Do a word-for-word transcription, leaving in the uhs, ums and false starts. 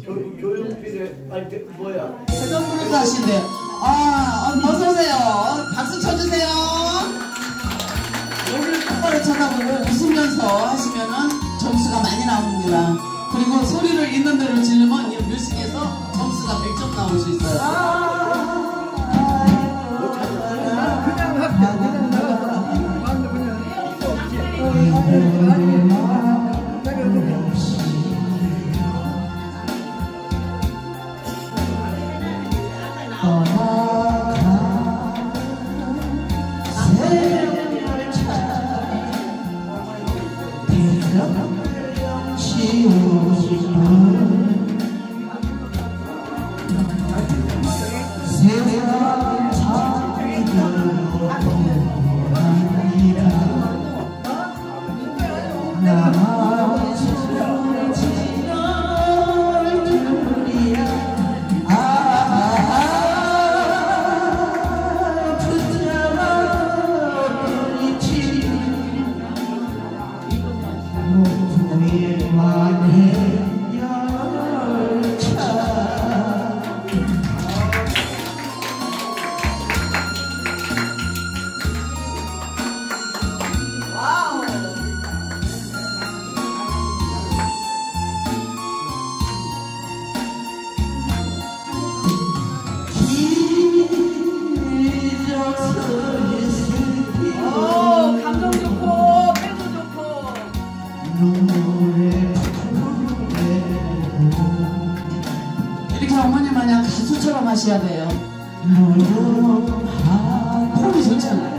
교육비를 할 때 뭐야? 회전부를 하신대. 아, 어서 오세요. 박수 쳐주세요. 여기를 똑바로 쳐다보고 웃으면서 하시면은 점수가 많이 나옵니다. 그리고 소리를 있는 대로 지르면 이 뮤직에서 점수가 백 점 나올 수 있어요. 그냥 할게. 이렇게 어머니 마냥 가수처럼 하셔야 돼요. 폼이 좋잖아요.